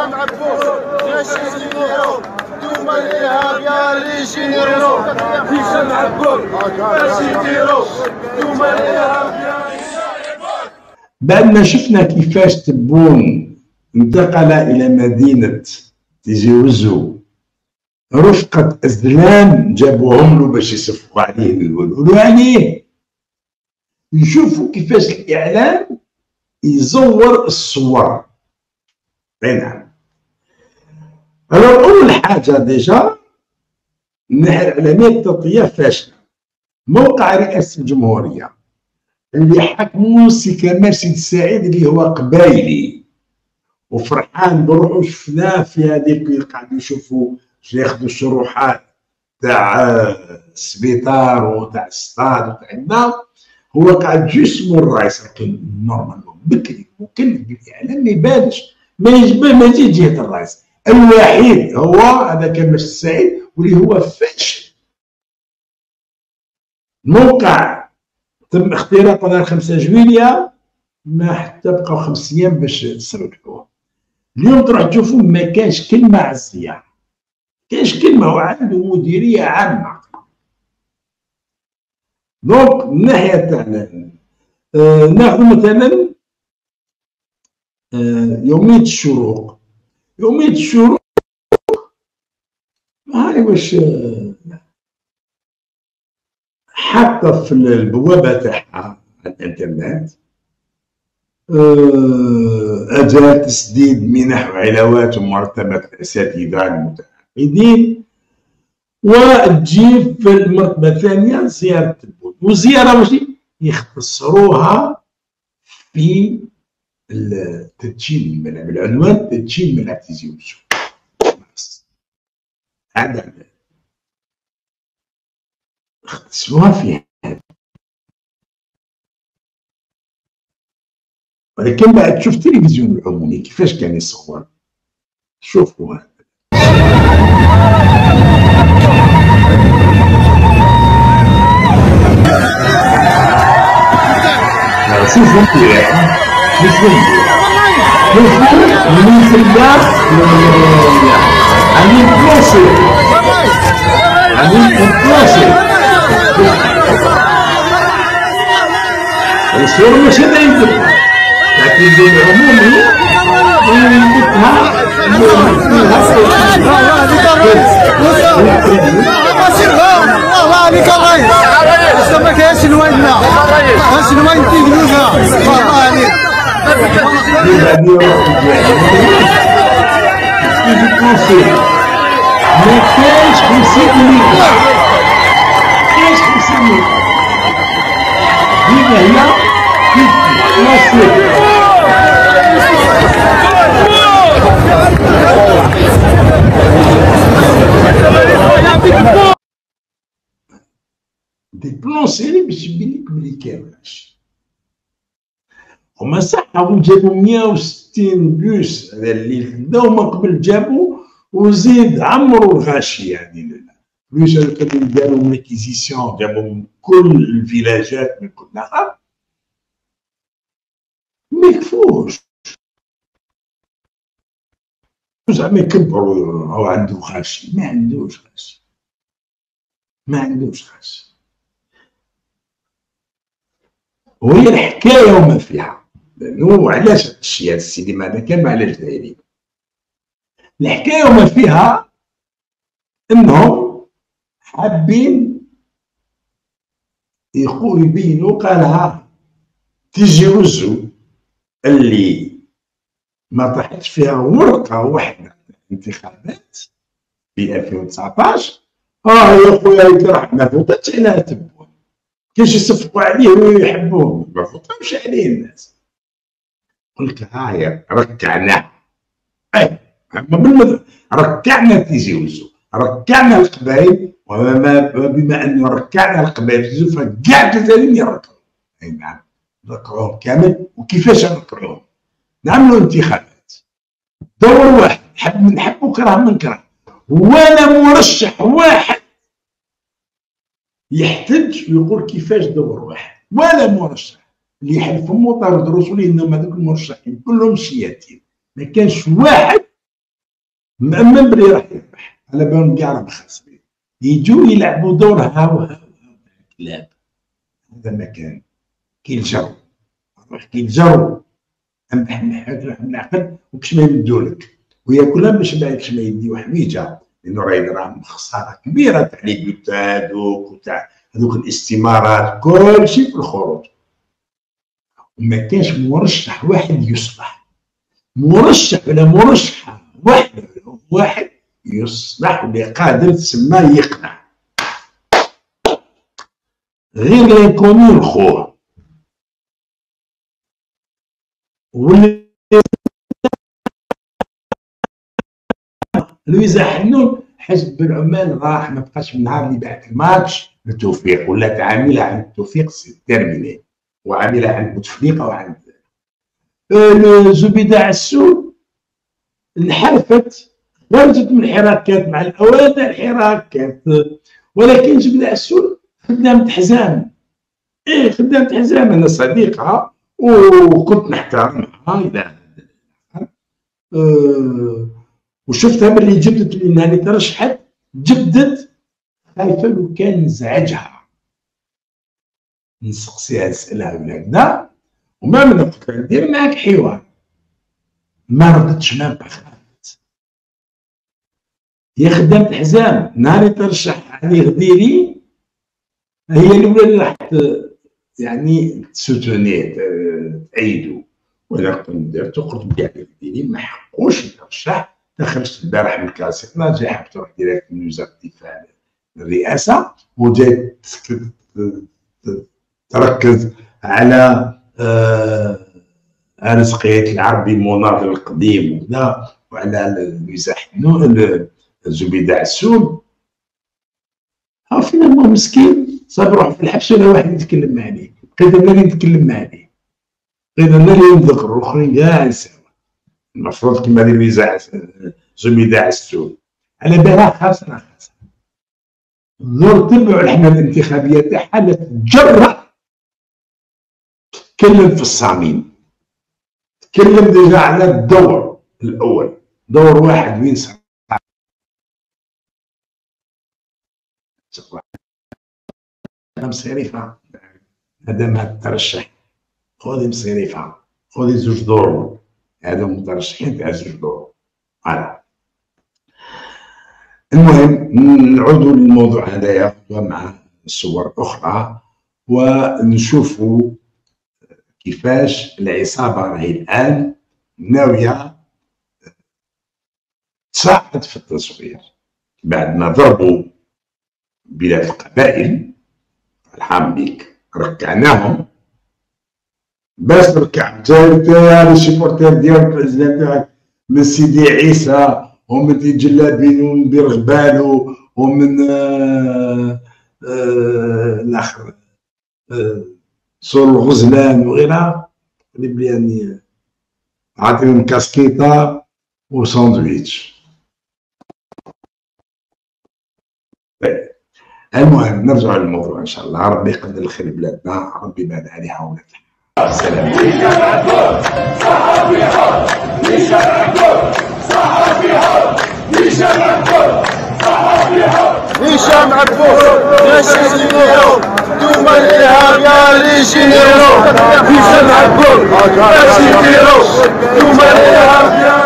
بعد ما شفنا كيفاش تبون انتقل إلى مدينة تيزي وزو، رفقة أزلام جابوهم له باش يصفقوا عليه ويقولوا عليه، يشوفوا كيفاش الإعلام يزور الصور. اي نعم. أول حاجة ديجا الناحية الإعلامية التغطية فاشلة. موقع رئاسة الجمهورية اللي حكمو سي كمال سيد السعيد اللي هو قبايلي وفرحان بروحو، شفناه في هذيك قاعدين يشوفوا ياخذوا الشروحات تاع السبيطار وتاع السطاد وتاع النار، هو قاعد جسمه الرئيس نورمالمون بكري مكلف بالاعلام ما يبانش، ما يجي جهه الرئيس. الوحيد هو هذا كمال السعيد واللي هو فاشل. موقع تم اختراقه نهار 5 جويلية، ما حتى بقاو 5 ايام باش تسرقوه. اليوم تروح تشوفوا ما كانش كلمه على الزياره، كاينش كلمه، هو عنده مديريه عامه. دونك من الناحيه تاعنا ناخذ مثلا يوميه الشروق. يوميه الشروق هاي واش حاطه في البوابه تاعها على الانترنت اجال تسديد منح وعلاوات ومرتبات الاساتذه المتعاقدين، وتجيب في المرتبه الثانيه زياره التبون، والزياره ماشي يختصروها في تدشين الملعب، العنوان تدشين ملعب تيزي وزو. هذا اختصروها فيها، ولكن بعد تشوف التلفزيون العمومي كيفاش كان يصور. شوفوا هذا شوفوا مليح، شوفوا مليح، شوفوا المنسب عاملين بلاصي، عاملين بلاصي. الصور ماشي باينة، التلفزيون العمومي يمدها الله عليك الرئيس، ما كاينش نوايدنا، واش نوايد تيجوزها الله عليك. ما كاينش 50 مليون، ما كاينش 50 مليون. ديما هي دي بلون سيري باش يبين لك بلي كايناش. هما صح جابوا 160 بوس هذا اللي خداو من قبل، جابوا وزيد عمروا الغاشي يعني بوس اللي داروا من اكيزيسيون، جابوا من كل الفيلاجات من كل نهار، ما يكفوش زعما يكبروا. هو عنده غاشي، ما عندوش غاشي، ما عندوش غاشي. وهي الحكايه وما فيها، لانه علاش هاد الشيء هاد السينما هذا كان علاش دايرين الحكايه وما فيها، انهم حابين يبينوا قالها تيجي وزو اللي ما طاحتش فيها ورقه واحده انتخابات في 2019. يا خويا يطرح ما فوتاتش عليها تبون، كاش يصفقوا عليه ويحبوه، ما فوتوش عليه الناس. يقول لك هايا ركعناه، ركعنا تيزي وزو، ركعنا القبائل، وبما انه ركعنا القبائل تيزي فكاع الجزائريين يركعوا. اي نعم، نركعوهم كامل. وكيفاش نركعوهم؟ نعملوا انتخابات دور واحد، نحب وكره منكره، ولا مرشح واحد يحتج ويقول كيفاش دور واحد، ولا مرشح اللي يحلف فمو طارد رسولي انهم هذوك المرشحين كلهم شياتين، ما كانش واحد مأمن بلي راح يربح، على بالهم كاع راهم خاسرين، يجوا يلعبوا دور هاو كلاب. هذا ما كان كي الجرو، روح كي الجرو امدح محاك روح نعقل وكش ما يمدولك وياكلها باش ما ياكلش ما يديو حويجه، لانه راهم خساره كبيره تاع لي بيوتا هذوك وتاع هذوك الاستمارات كلشي في الخروج. وما كانش مرشح واحد يصلح، مرشح ولا مرشحه واحد يصلح واللي قادر تسماه يقنع، غير ليكوني خوه. واللي لويزا حنون حزب العمال راح ما بقاش من نهار اللي بعد الماتش للتوفيق، ولات عامله عن التوفيق سي تيرميني، وعامله عن بوتفليقه وعن زبيده عسول انحرفت، خرجت من الحراكات مع الاوادع الحراكات، ولكن زبيده عسول خدامة حزام. خدامة حزام، انا صديقها وكنت نحترمها الى وشفتها باللي جبدت لانها اللي ترشحت جبدت، خايفه لو كان نزعجها نسقسيها نسالها ولا هكذا، وما من قلت لها ندير معاك حوار، ما ردتش ما خافت. هي خدامة الحزام، نهار ترشح علي غديري هي الاولى اللي راح يعني تسوتوني تأيدو، وانا قلت ندير قلت بكاع غديري ما حقوش يترشح. خرجت البارح من كاسيتنا جاي حاب تروح ديريكت من وزاره الدفاع للرئاسه، وجاي تركز على رزقية العربي المناضل القديم وكذا، وعلى لويزا حنون زبيده عسول. ها فينا مسكين صاب روحو في الحبس ولا واحد يتكلم معاه، بقيت انا اللي نتكلم معاه، بقيت انا اللي نذكر الاخرين كاع يساوي. المفروض كيما لويزا زبيده عسول على بالها خاسره. نور تبعوا الحمله الانتخابيه تاعها لا تتجرأ تتكلم في الصميم، تكلم ديجا على الدور الاول، دور واحد وين صار مصيرفه. مادام ترشح خذي مصيرفه، خذي زوج دور، هذو مترشحين تاع زوج دور. فوالا المهم نعودوا للموضوع هذايا مع صور اخرى ونشوفوا كيفاش العصابه راهي الان ناويه تصعد في التصوير بعد ما ضربوا بلاد القبائل. الحام بيك ركعناهم باش ركع انت السيبورتير ديال البريزيدان تاعك من سيدي عيسى ومن تيجلابين ومن بيرغبالو ومن الاخر سور الغزلان وغيرها، اللي بلي يعني عاطيهم كاسكيطه وساندويتش. المهم نرجع للموضوع ان شاء الله. ربي يقدر الخير بلادنا، ربي يبعد عليها ولاد السلام. هشام عبود ماشي زينيرو، نتوما الارهاب يا لي جينيرو. هشام عبود ماشي زينيرو، نتوما الارهاب يا